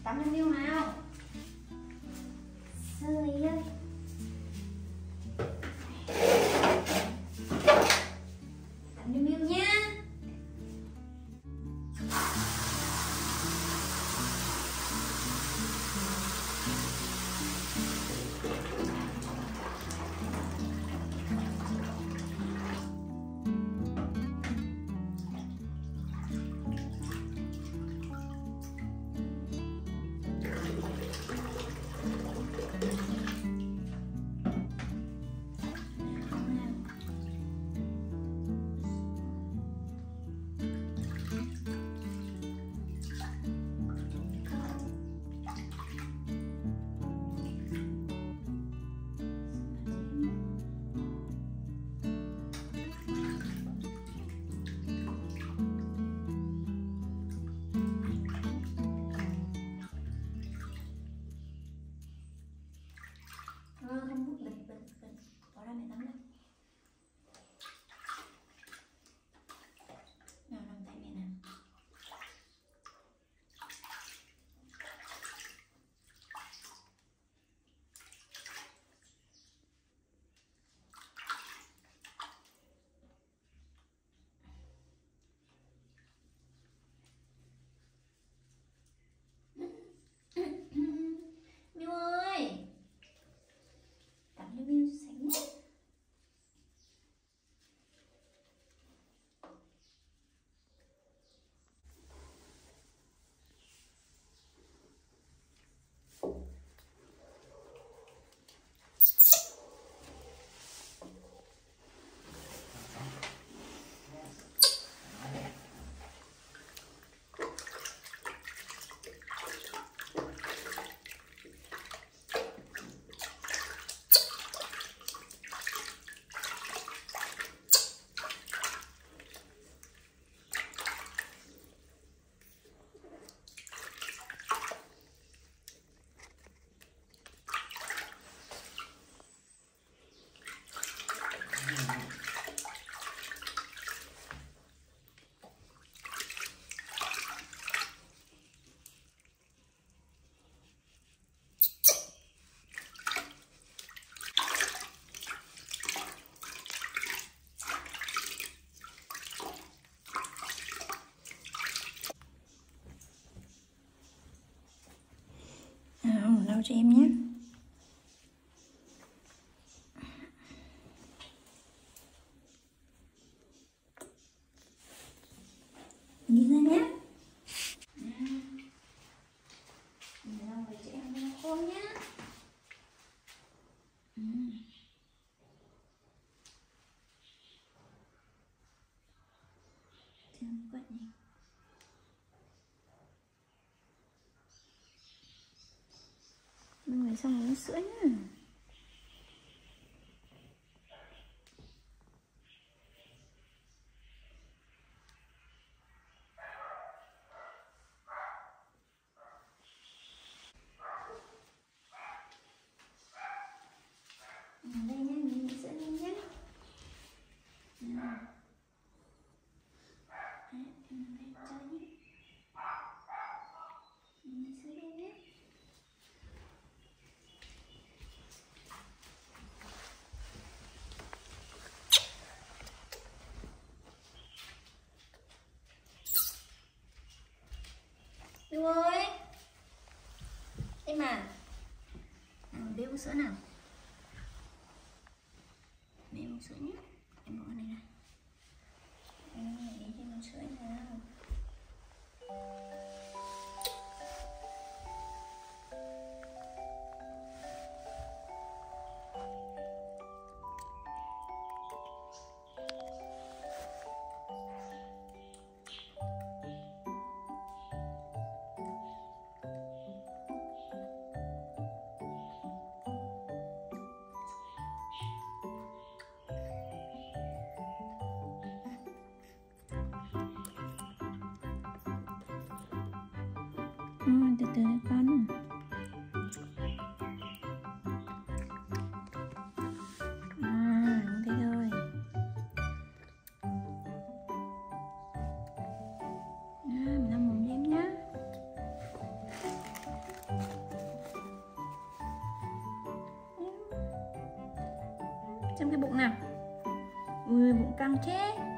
Tắm cho Miu nào. Sơi ơi. Tắm cho Miu nha. Không bút bịch bỏ ra mẹ tắm đây. Nào nằm tại mẹ nè. Miu ơi, tắm cho Miu sạch nhất. Lau cho em nhé. Đi ra nhé. Lau về cho em cho khô nhé. Thương quá nhỉ. Người xong uống sữa nhá. Đây nhá, mình uống sữa nhanh nhé. Đấy, em đây chơi nhé. Mình uống sữa đây nhé. Miu ơi, em à, nào bé uống sữa nào. Bé uống sữa nhé. Em bỏ này này. Để cho em uống sữa nào. Từ từ con. Thế rồi. Mình làm mồm em nhá. Xem cái bụng nào. Ui, bụng căng thế.